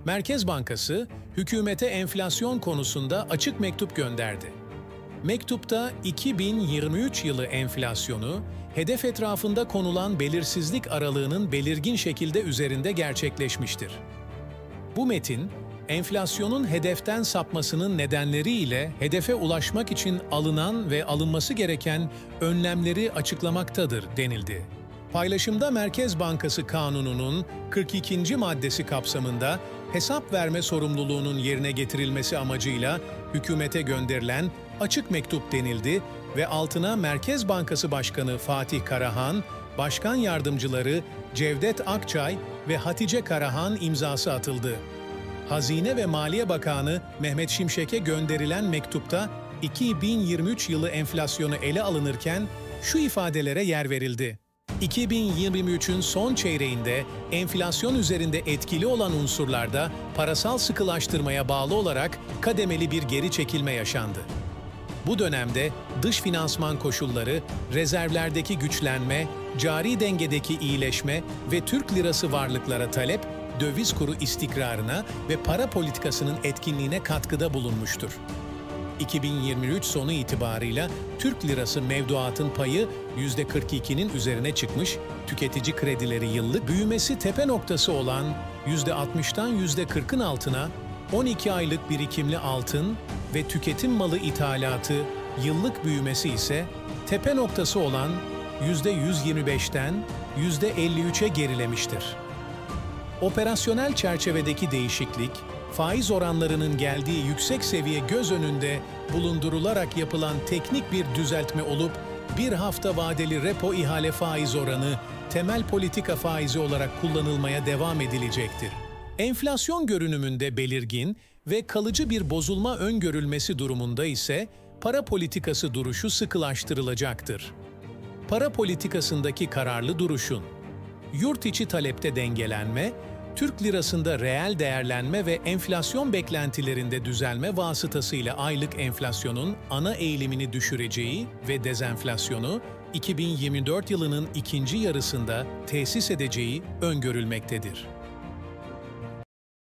Merkez Bankası, hükümete enflasyon konusunda açık mektup gönderdi. Mektupta 2023 yılı enflasyonu, hedef etrafında konulan belirsizlik aralığının belirgin şekilde üzerinde gerçekleşmiştir. Bu metin, enflasyonun hedeften sapmasının nedenleri ile hedefe ulaşmak için alınan ve alınması gereken önlemleri açıklamaktadır denildi. Paylaşımda Merkez Bankası Kanunu'nun 42. maddesi kapsamında hesap verme sorumluluğunun yerine getirilmesi amacıyla hükümete gönderilen açık mektup denildi ve altına Merkez Bankası Başkanı Fatih Karahan, Başkan Yardımcıları Cevdet Akçay ve Hatice Karahan imzası atıldı. Hazine ve Maliye Bakanı Mehmet Şimşek'e gönderilen mektupta 2023 yılı enflasyonu ele alınırken şu ifadelere yer verildi. 2023'ün son çeyreğinde enflasyon üzerinde etkili olan unsurlarda parasal sıkılaştırmaya bağlı olarak kademeli bir geri çekilme yaşandı. Bu dönemde dış finansman koşulları, rezervlerdeki güçlenme, cari dengedeki iyileşme ve Türk lirası varlıklara talep, döviz kuru istikrarına ve para politikasının etkinliğine katkıda bulunmuştur. 2023 sonu itibarıyla Türk lirası mevduatın payı %42'nin üzerine çıkmış, tüketici kredileri yıllık büyümesi tepe noktası olan %60'dan %40'ın altına, 12 aylık birikimli altın ve tüketim malı ithalatı yıllık büyümesi ise tepe noktası olan %125'ten %53'e gerilemiştir. Operasyonel çerçevedeki değişiklik, faiz oranlarının geldiği yüksek seviye göz önünde bulundurularak yapılan teknik bir düzeltme olup, bir hafta vadeli repo ihale faiz oranı, temel politika faizi olarak kullanılmaya devam edilecektir. Enflasyon görünümünde belirgin ve kalıcı bir bozulma öngörülmesi durumunda ise para politikası duruşu sıkılaştırılacaktır. Para politikasındaki kararlı duruşun, yurt içi talepte dengelenme, Türk lirasında reel değerlenme ve enflasyon beklentilerinde düzelme vasıtasıyla aylık enflasyonun ana eğilimini düşüreceği ve dezenflasyonu 2024 yılının ikinci yarısında tesis edeceği öngörülmektedir.